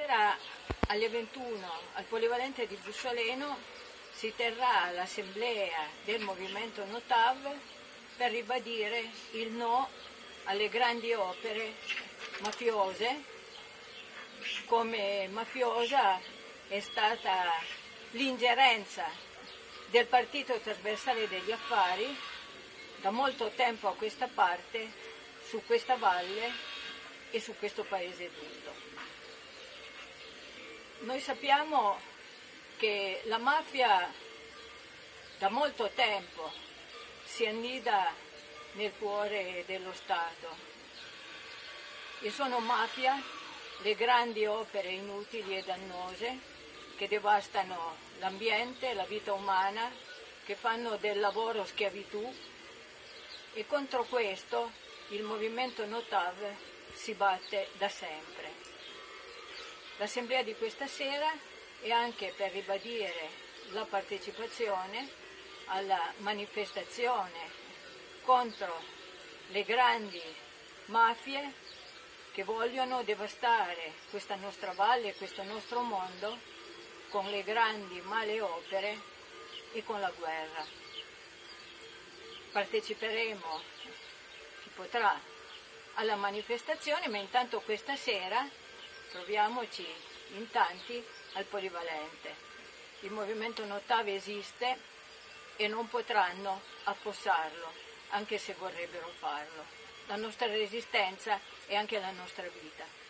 sera alle 21 al Polivalente di Bussoleno si terrà l'assemblea del movimento Notav per ribadire il no alle grandi opere mafiose. Come mafiosa è stata l'ingerenza del partito trasversale degli affari da molto tempo a questa parte, su questa valle e su questo paese tutto. Noi sappiamo che la mafia da molto tempo si annida nel cuore dello Stato e sono mafia le grandi opere inutili e dannose che devastano l'ambiente, la vita umana, che fanno del lavoro schiavitù, e contro questo il movimento Notav si batte da sempre. L'assemblea di questa sera è anche per ribadire la partecipazione alla manifestazione contro le grandi mafie che vogliono devastare questa nostra valle, questo nostro mondo, con le grandi male opere e con la guerra. Parteciperemo, chi potrà, alla manifestazione, ma intanto questa sera troviamoci in tanti al Polivalente. Il movimento Notav esiste e non potranno affossarlo, anche se vorrebbero farlo. La nostra resistenza è anche la nostra vita.